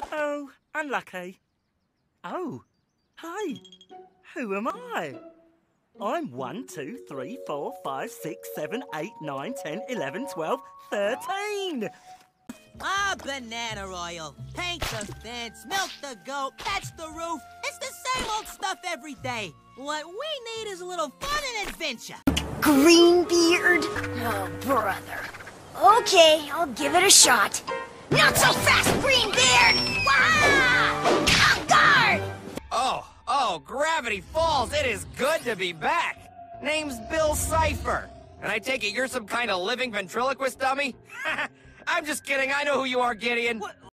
Oh, unlucky. Oh, hey, who am I? I'm 1, 2, 3, 4, 5, 6, 7, 8, 9, 10, 11, 12, 13. Ah, banana oil. Paint the fence, milk the goat, patch the roof. It's the same old stuff every day. What we need is a little fun and adventure. Greenbeard? Oh, brother. Okay, I'll give it a shot. Not so fast, Greenbeard! Wah! On guard! Oh, Gravity Falls, it is good to be back. Name's Bill Cipher. And I take it you're some kind of living ventriloquist dummy? I'm just kidding, I know who you are, Gideon. What?